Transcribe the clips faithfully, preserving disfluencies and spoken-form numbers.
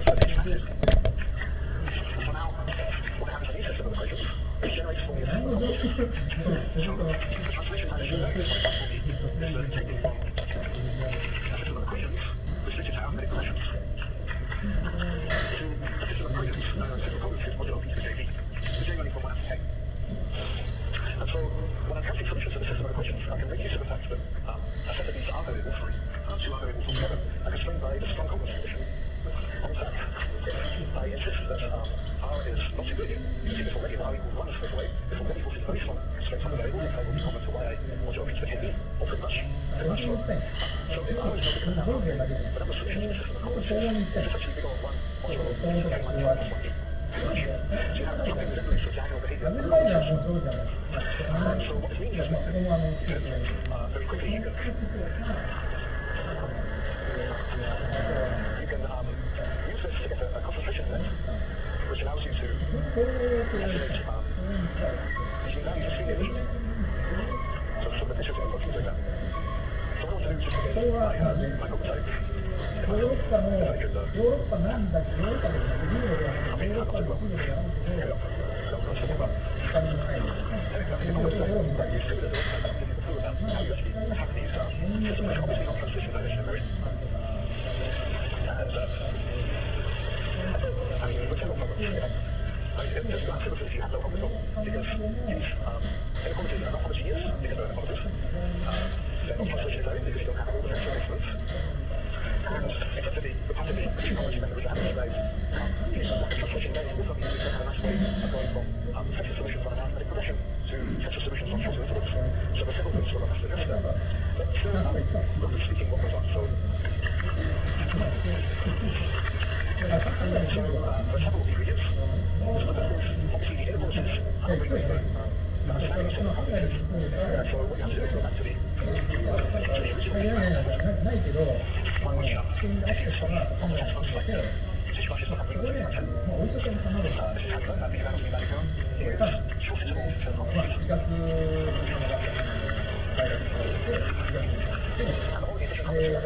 And so, when I'm casting solutions to the system of equations, I can make use of the fact that um, a set of these are variables, uh, two are variables altogether, are constrained by the strong congruence condition. In fact, if I insist that um, R is not too big, you see this already, that R equals one is straight away, if we're equals to very strong constraints on the variable, then I will be common to y modulo p to the k b, or pretty much, pretty much so. So if R is not bigger than R, but that was solution to the system of congruence, this is actually big O of one modulo p to the k minus one plus one b. So you have something resemblance of diagonal behavior. So what this means is that uh, very quickly you can you can um, use this to get a, a concentration limit, which allows you to calculate um, using values of C H. So, so the pictures are looking like that. So what I want to do is just to get my, uh, my prototype. ヨーロッパのヨーロッパなんだけどヨーロッパでもユーロではなくてヨーロッパのチームではなくて例えば他人の範囲ですねそういうところを見たりしてくれるI mean, just not services you have no hope with because these um, inequalities are not homogeneous because they're inequalities. Um, they're not translationary because you don't have all the necessary experts. And effectively, the part of the technology method which I haven't described um, is like a translation method with something that a nice way of going from um, tensor solutions on an arithmetic progression to tensor solutions on shorter intervals. So the several things will have to address that. But still, um, roughly speaking, what goes on? So, so uh, for several ingredients, obviously the intervals is unbelievable. Uh, understanding some cognitive. Uh, so what you have to do is go back to the, to the original. ないけど、あの、普通にアクセスしたら、その人が来て、そこで、もうお医者さんに頼めば、まあ、医学のが、大学に行って、医学に行って、で、まあ、お医者さんになって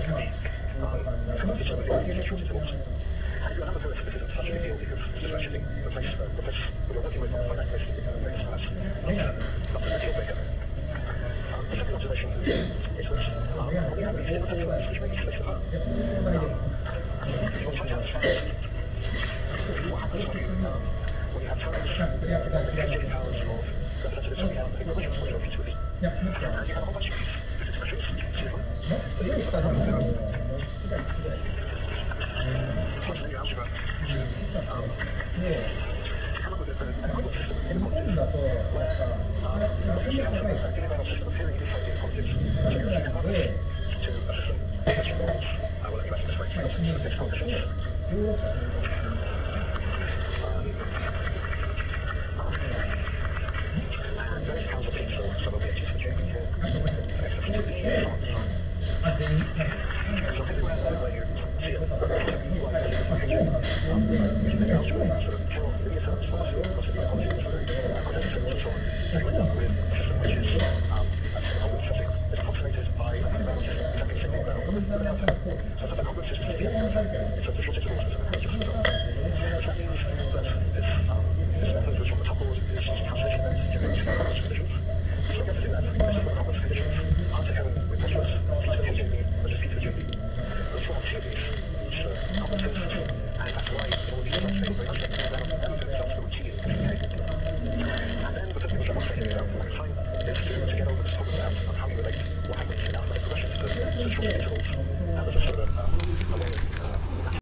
、And you another person, this isn't such a big deal because this is actually the place, uh, the place we're working with on the finite place in the class. Not, not a deal breaker. Um, the second observation is that um, when we have these different terms which make us less um, you'll sometimes find what happens when you, um, when you have terms with fifty powers of representatives, so we have equations for your features. And you have a whole bunch of these expressions, see them? Plus linear algebra to um, come up with a, an equivalent system of inequalities where uh, you have an infinite system of theory unified inequalities to come up to a system which involves, uh, well, let me write it this way, so it's a fixed coefficients. Um, and various powers of p, so, so there'll be a t to the j here, an x to the b, and so on. So anywhere where you see it, Is to, to get over this problem of how you relate what happens in arithmetic progressions to, to short intervals